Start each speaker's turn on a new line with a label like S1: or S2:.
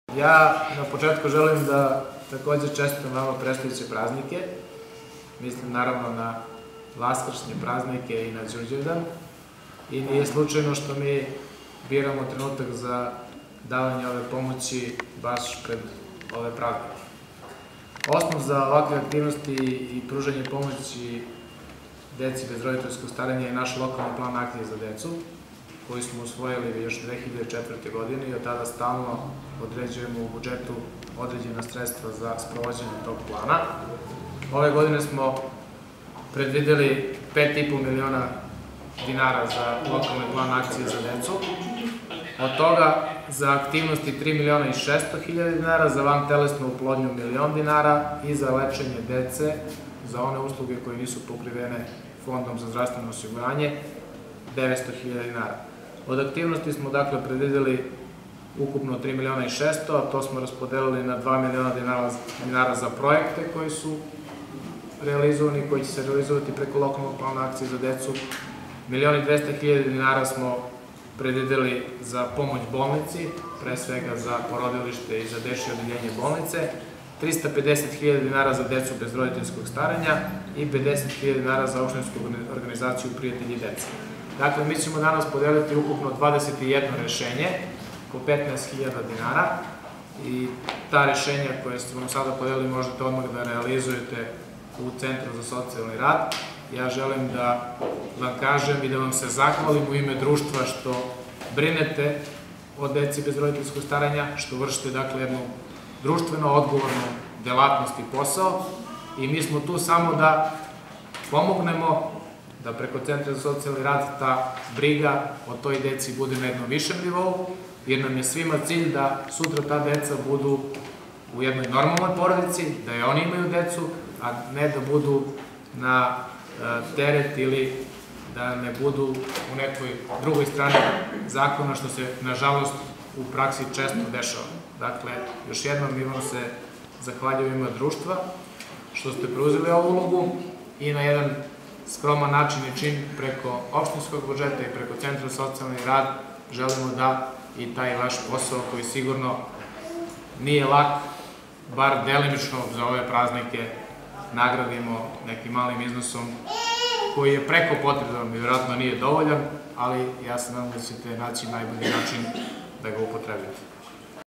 S1: Ja na početku želim da takođe čestitam vama predstojeće praznike. Mislim naravno na vaskršnje praznike i na Đurđevdan. I nije slučajno što mi biramo trenutak za davanje ove pomoći baš pred ove praznike. Osnov za ovakve aktivnosti i pružanje pomoći deci bez roditeljskog staranja je naš lokalni plan akcije za decu, koji smo usvojili još 2004. godine i od tada stalno određujemo u budžetu određena sredstva za sprovođenje tog plana. Ove godine smo predvideli 5,5 miliona dinara za lokalni plan akcije za decu. Od toga za aktivnosti 3.600.000 dinara, za vantelesnu oplodnju 1.000.000 dinara i za lečenje dece, za one usluge koje nisu pokrivene Fondom za zdravstveno osiguranje, 900.000 dinara. Od aktivnosti smo dakle predvideli ukupno 3.600.000, a to smo raspodelili na 2 miliona dinara za projekte koji su realizovani, koji će se realizovati preko lokalnog plana akcije za decu. 1.200.000 dinara smo predvideli za pomoć bolnici, pre svega za porodilište i za dečije odeljenje bolnice, 350.000 dinara za decu bez roditeljskog staranja i 50.000 dinara za opštinsku organizaciju Prijatelji dece. Dakle, mi ćemo danas podeliti ukupno 21 rešenje po 15.000 dinara i ta rešenja koje smo vam sada podelili možete odmah da realizujete u Centru za socijalni rad. Ja želim da vam kažem i da vam se zahvalim u ime društva što brinete o deci bez roditeljskog staranja, što vršite dakle jednu društveno odgovornu delatnost i posao i mi smo tu samo da pomognemo da preko Centra za socijalni rad ta briga o toj deci bude na jednom višem nivou, jer nam je svima cilj da sutra ta deca budu u jednoj normalnoj porodici, da i oni imaju decu, a ne da budu na teret ili da ne budu u nekoj drugoj strani zakona, što se nažalost u praksi često dešava. Dakle, još jednom mi vam se zahvaljujem u ime društva što ste preuzeli ovu ulogu i na jedan skroman način i čin preko opštinskog budžeta i preko Centra za socijalni rad želimo da i taj vaš posao, koji sigurno nije lak, bar delimično za ove praznike, nagradimo nekim malim iznosom koji je preko potreban i vjerojatno nije dovoljan, ali ja se nadam da ćete naći najbolji način da ga upotrebite.